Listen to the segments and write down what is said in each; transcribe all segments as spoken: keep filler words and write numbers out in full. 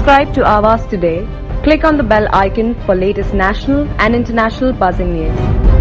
Subscribe to Awaaz today. Click on the bell icon for latest national and international buzzing news.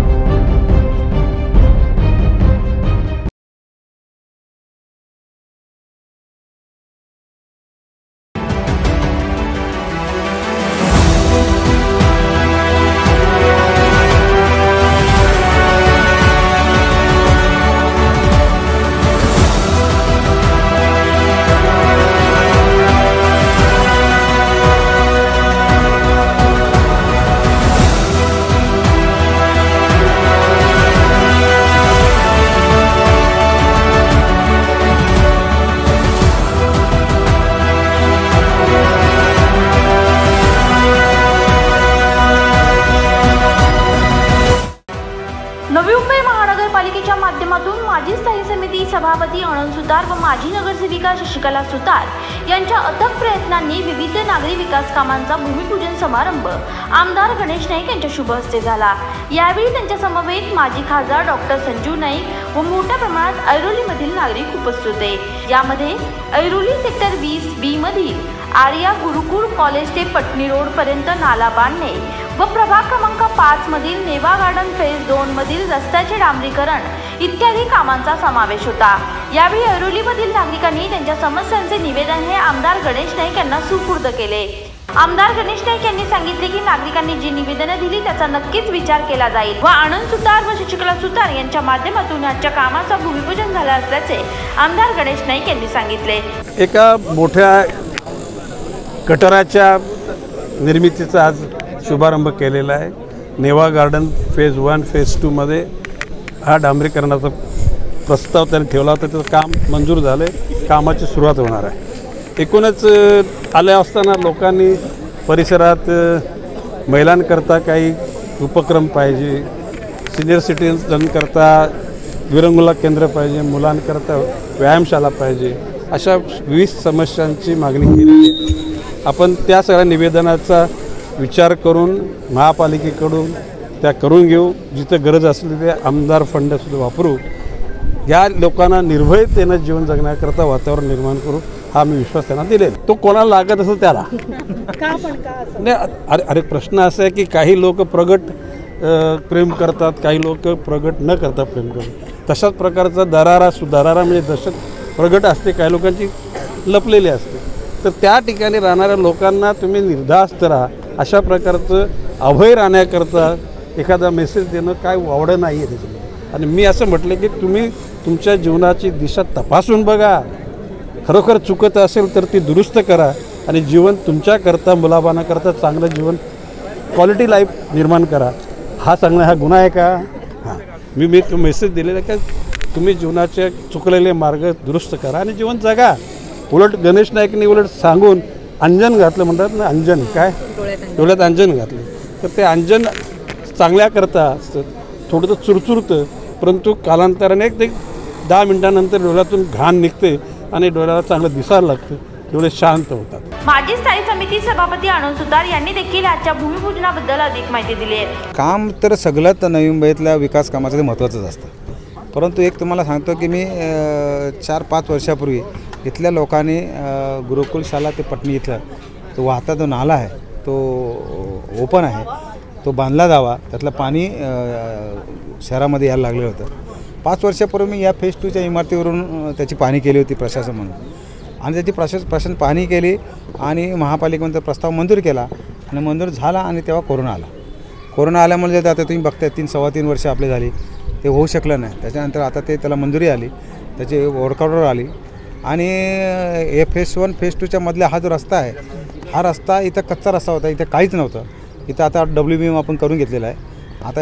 Navi Mumbai महानगरपालिकेच्या माध्यमातून माजी स्थायी समिती सभापती अनंत सुतार व माजी नगरसेविका शशिकला सुतार यांच्या अथक प्रयत्नांनी विविध नागरी विकास कामांचा भूमिपूजन समारंभ आमदार गणेश नाईक यांच्या शुभ हस्ते झाला। यावेळी त्यांच्या समवेत माजी खासदार डॉक्टर संजू नाईक व मोठ्या प्रमाणात ऐरोलीमधील नागरिक उपस्थित होते। यामध्ये ऐरोली सेक्टर वीस बी मधील आर्या गुरुकुल कॉलेज ते पटनी रोड पर्यंत नाला बांधणे व प्रभाग क्रमांक पाच मधील नेवा गार्डन फेज दोन मधील रस्त्याचे डांबरीकरण इत्यादी कामांचा समावेश होता। यावेळी ऐरोलीमधील नागरिकांनी त्यांच्या समस्यांचे निवेदन हे आमदार गणेश नाईक यांना सुपूर्द केले। आमदार गणेश नाईक यांनी सांगितले की नागरिकांनी जी निवेदने दिली त्याचा नक्कीच विचार केला जाईल व अनंत सुतार व शशिकला सुतार यांच्या माध्यमातून आजच्या कामाचा भूमिपूजन झाले असल्याचे आमदार गणेश नाईक यांनी सांगितले। एका मोठ्या गटाराच्या निर्मितीचा आज शुभारंभ केलेला आहे। Neva garden phase one phase two मध्ये हा डांबरीकरणाचा प्रस्ताव त्यांनी ठेवला होता, त्याचं काम मंजूर झाले, कामाची सुरुवात होणार आहे। एकूणच आल्या असताना लोकांनी परिसरात महिलांकरता काही उपक्रम पाहिजे, सिनियर सिटीजनकरता विरंगुळा केंद्र पाहिजे, मुलांकरता व्यायामशाला पाहिजे, अशा विविध समस्यांची मागणी केलेली आहे। आपण त्या सगळ्या निवेदनाचा विचार करून महापालिकेकडून त्या करून घेऊ, जिथं गरज असली ते आमदार फंडसुद्धा वापरू, या लोकांना निर्भयतेनं जीवन जगण्याकरता वातावरण निर्माण करू, हा मी विश्वास त्यांना दिलेला। तो कोणाला लागत असेल त्याला नाही। अरे अरे प्रश्न असा आहे की काही लोक प्रगट प्रेम करतात, काही लोक प्रगट न करता प्रेम करतात। तशाच प्रकारचा दरारा सुधारारा म्हणजे दहशत प्रगट असते, काही लोकांची लपलेली असते। तर त्या ठिकाणी राहणाऱ्या लोकांना तुम्ही निर्धास्त राहा, अशा प्रकारचं अभय राहण्याकरता एखादा मेसेज देणं काय वावडं नाही आहे त्याच्यामध्ये। आणि मी असं म्हटलं की तुम्ही तुमच्या जीवनाची दिशा तपासून बघा, खरोखर चुकत असेल तर ती दुरुस्त करा आणि जीवन तुमच्याकरता मुलाबाळांकरता चांगलं जीवन क्वालिटी लाईफ निर्माण करा। हा सांगणं हा गुन्हा आहे का? हां, मी मी तो मेसेज दिलेला का तुम्ही जीवनाचे चुकलेले मार्ग दुरुस्त करा आणि जीवन जगा। उलट गणेश नाईकनी उलट सांगून अंजन घातलं म्हणतात ना, अंजन काय डोळ्यात अंजन घातलं, तर ते अंजन चांगल्याकरता असतं, थोडंसं चुरचुरतं, परंतु कालांतराने एक दहा मिनिटानंतर डोळ्यातून घाण निघते आणि डोळ्याला चांगलं दिसायला लागतं, तेवढे शांत होतात। माजी स्थायी समिती सभापती अनंत सुतार यांनी देखील आजच्या भूमिपूजनाबद्दल अधिक माहिती दिली आहे। काम तर सगळ्यात नवी मुंबईतल्या विकास कामाचं महत्त्वाचंच असतं, परंतु एक तुम्हाला सांगतो की मी चार पाच वर्षापूर्वी इथल्या लोकांनी गुरुकुल शाला ते पटनी इथलं तो वाहता जो नाला आहे तो ओपन आहे, तो बांधला जावा, त्यातलं पाणी शहरामध्ये यायला लागलं होतं। पाच वर्षापूर्वी मी या फेज टूच्या इमारतीवरून त्याची पाहणी केली होती प्रशासन म्हणून, आणि त्याची प्रशास प्रशासन पाहणी केली आणि महापालिकेमध्ये प्रस्ताव मंजूर केला आणि मंजूर झाला आणि तेव्हा कोरोना आला। कोरोना आल्यामुळे आता तुम्ही बघताय तीन सव्वा तीन वर्ष आपले झाली, ते होऊ शकलं नाही। त्याच्यानंतर आता ते त्याला मंजुरी आली, त्याची वर्कआउटवर आली आणि हे फेज वन फेज टूच्या मधला हा जो रस्ता आहे, हा रस्ता इथं कच्चा रस्ता होता, इथं काहीच नव्हतं। इथं आता डब्ल्यू बी एम आपण करून घेतलेला आहे। आता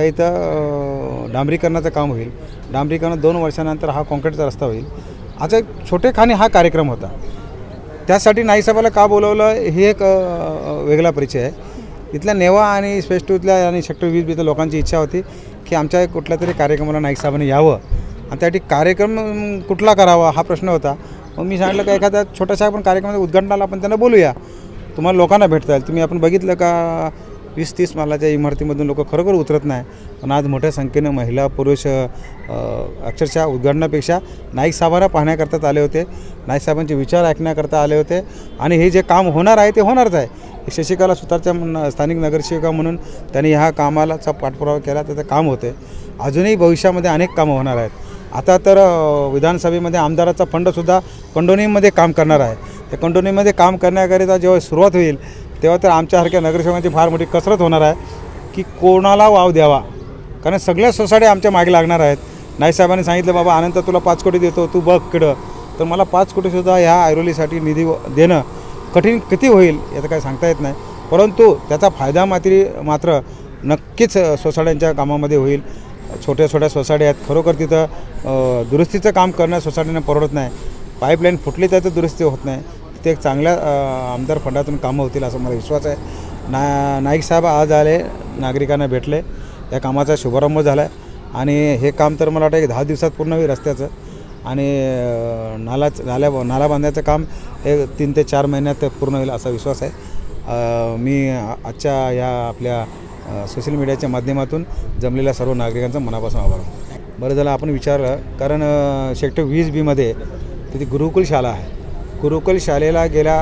इथं डांबरीकरणाचं काम होईल, डांबरीकरण दोन वर्षानंतर हा कॉन्क्रीटचा रस्ता होईल। आता एक छोटेखानी हा कार्यक्रम होता, त्यासाठी नाईक साहेबाला का बोलवलं हे एक वेगळा परिचय आहे। इथल्या नेवा आणि फेज टूतल्या आणि सेक्टर वीस बीच्या लोकांची इच्छा होती की आमच्या कुठल्या तरी कार्यक्रमाला नाईक साहेबांनी यावं आणि त्यासाठी कार्यक्रम कुठला करावा हा प्रश्न होता। मग मी सांगितलं का एखाद्या छोट्याशा आपण कार्यक्रमाच्या उद्घाटनाला आपण त्यांना बोलूया, तुम्हाला लोकांना भेटता येईल। तुम्ही आपण बघितलं का वीस तीस मालाच्या इमारतीमधून लोक खरोखर उतरत नाही, पण आज मोठ्या संख्येनं महिला पुरुष अक्षरशः उद्घाटनापेक्षा नाईक साहेबांना पाहण्याकरता आले होते, नाईक साहेबांचे विचार ऐकण्याकरता आले होते आणि हे जे काम होणार आहे ते होणारच आहे. शशिकला सुतारच्या स्थानिक नगरसेविका म्हणून त्यांनी ह्या कामालाचा पाठपुरावा केला, त्याचं काम होते. अजूनही भविष्यामध्ये अनेक कामं होणार आहेत. आता तर विधानसभेमध्ये आमदाराचा फंडसुद्धा कंडोनीमध्ये काम करणार आहे. त्या कंडोनीमध्ये काम करण्याकरिता जेव्हा सुरुवात होईल तेव्हा तर आमच्यासारख्या नगरसेवकांची फार मोठी कसरत होणार आहे की कोणाला वाव द्यावा, कारण सगळ्या सोसायट्या आमच्या मागे लागणार आहेत. नाईक साहेबांनी सांगितलं, बाबा अनंत तुला पाच कोटी देतो, तू बघ किडं. तर मला पाच कोटीसुद्धा ह्या ऐरोलीसाठी निधी देणं कठीण किती होईल याचं काही सांगता येत नाही, परंतु त्याचा फायदा मात्र मात्र नक्कीच सोसायट्यांच्या कामामध्ये होईल. छोट्या छोट्या सोसायट्या आहेत, खरोखर तिथं दुरुस्तीचं काम करणं सोसायटीनं परवडत नाही. पाईपलाईन फुटली तर दुरुस्ती होत नाही. ते एक चांगल्या आमदार फंडातून कामं होतील असं मला विश्वास आहे. ना नाईक साहेब आज आले, नागरिकांना भेटले, या कामाचा शुभारंभ झाला आहे आणि हे काम तर मला वाटतं एक दहा दिवसात पूर्ण होईल रस्त्याचं. आणि नाला नाल्या नाला बांधायचं काम हे तीन ते चार महिन्यात पूर्ण होईल असा विश्वास आहे. मी आजच्या या आपल्या सोशल मीडियाच्या माध्यमातून जमलेल्या सर्व नागरिकांचा मनापासून आभार मानतो. बरं झालं आपण विचारलं, कारण सेक्टर वीस बीमध्ये तिथे गुरुकुल शाळा आहे. गुरुकुल शाळेला गेल्या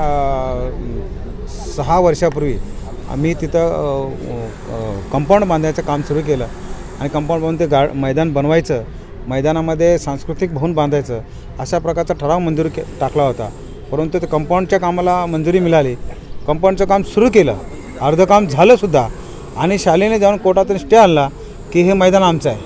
सहा वर्षापूर्वी आम्ही तिथं कंपाऊंड बांधायचं काम सुरू केलं आणि कंपाऊंड बांधून ते गा मैदान बनवायचं, मैदानामध्ये सांस्कृतिक भवन बांधायचं अशा प्रकारचा ठराव मंजूर के टाकला होता. परंतु ते कंपाऊंडच्या कामाला मंजुरी मिळाली, कंपाऊंडचं काम सुरू केलं, अर्धं काम झालंसुद्धा आणि शाळेने जाऊन कोर्टातून स्टे आणला की हे मैदान आमचं आहे,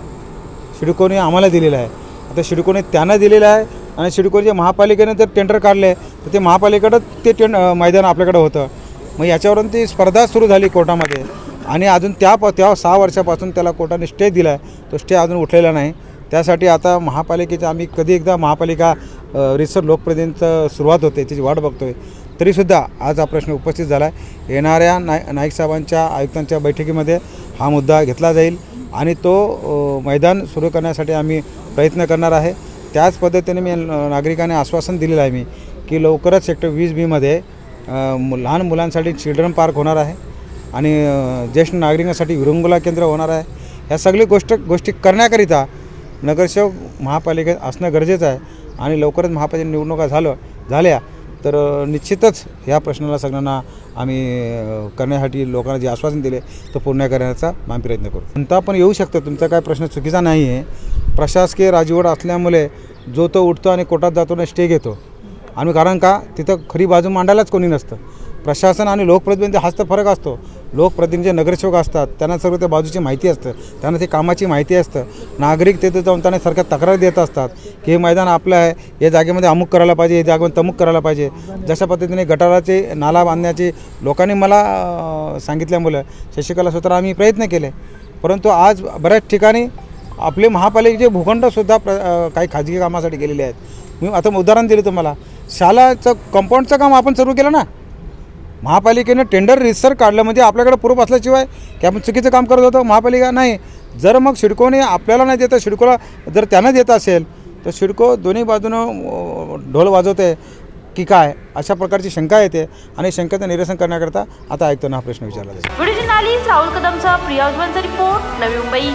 सिडकोने आम्हाला दिलेलं आहे. आता सिडकोने त्यांना दिलेलं आहे आणि सिडकोचे महापालिकेने जर टेंडर काढले तर ते महापालिकेकडं ते टेंड मैदान आपल्याकडं होतं. मग याच्यावरून ती स्पर्धा सुरू झाली कोर्टामध्ये आणि अजून त्या प त्या सहा वर्षापासून त्याला कोर्टाने स्टे दिला आहे, तो स्टे अजून उठलेला नाही. त्यासाठी आता महापालिकेचं आम्ही कधी एकदा महापालिका रिसर लोकप्रतिनिधींचं सुरुवात होते त्याची वाट बघतो आहे, तरीसुद्धा आज हा प्रश्न उपस्थित झाला आहे. येणाऱ्या नाय नाईक साहेबांच्या आयुक्तांच्या बैठकीमध्ये हा मुद्दा घेतला जाईल आणि तो मैदान सुरू करण्यासाठी आम्ही प्रयत्न करणार आहे. त्याच पद्धतीने मी नागरिकांना आश्वासन दिलेलं आहे मी की लवकरच सेक्टर वीस बीमध्ये लहान मुलांसाठी चिल्ड्रन पार्क होणार आहे आणि ज्येष्ठ नागरिकांसाठी विरंगुला केंद्र होणार आहे. ह्या सगळी गोष्ट गोष्टी करण्याकरिता नगरसेवक महापालिकेत असणं गरजेचं आहे आणि लवकरच महापालिका निवडणुका झालं झाल्या तर निश्चितच ह्या प्रश्नाला सगळ्यांना आम्ही करण्यासाठी लोकांना जे आश्वासन दिले तो पूर्ण करण्याचा आम्ही प्रयत्न करू. म्हणता पण येऊ शकतं, तुमचा काय प्रश्न चुकीचा नाही आहे. प्रशासकीय राजवट असल्यामुळे जो तो उठतो आणि कोर्टात जातो आणि स्टे घेतो आणि कारण का तिथं खरी बाजू मांडायलाच कोणी नसतं. प्रशासन आणि लोकप्रतिनिधी हाच तर फरक असतो. लोकप्रतिनिधी नगरसेवक असतात, त्यांना सर्व त्या बाजूची माहिती असतं, त्यांना ते कामाची माहिती असतं. नागरिक तिथे जाऊन त्यांना सारख्या तक्रार देत असतात की हे मैदान आपलं आहे, या जागेमध्ये अमुक करायला पाहिजे, या जागेमध्ये तमुक करायला पाहिजे. जशा पद्धतीने गटाराचे नाला बांधण्याची लोकांनी मला सांगितल्यामुळे शशिकला सुतार आम्ही प्रयत्न केले, परंतु आज बऱ्याच ठिकाणी आपले महापालिकेचे भूखंडसुद्धा प्र काही खाजगी कामासाठी गेलेले आहेत. मी आता उदाहरण दिलं तुम्हाला, शाळाचं कंपाऊंडचं काम आपण सुरू केलं ना, महापालिकेनं टेंडर रिसर काढलं म्हणजे आपल्याकडे प्रूफ असल्याशिवाय की आपण चुकीचं काम करत होतो. महापालिका नाही, जर मग सिडकोने आपल्याला नाही देतं, सिडकोला जर त्यांना देत असेल तर सिडको दोन्ही बाजूनं ढोल वाजवते की काय, अशा प्रकारची शंका येते आणि शंकेचं निरसन करण्याकरता आता ऐकताना हा प्रश्न विचारला जातो. व्हिडिओ जर्नलिस्ट राहुल कदमचा प्रिया उज्ज्वलचा report, Navi Mumbai.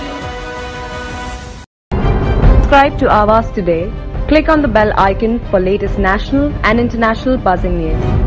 Subscribe to Awaaz today. Click on the bell icon for latest national and international buzzing news.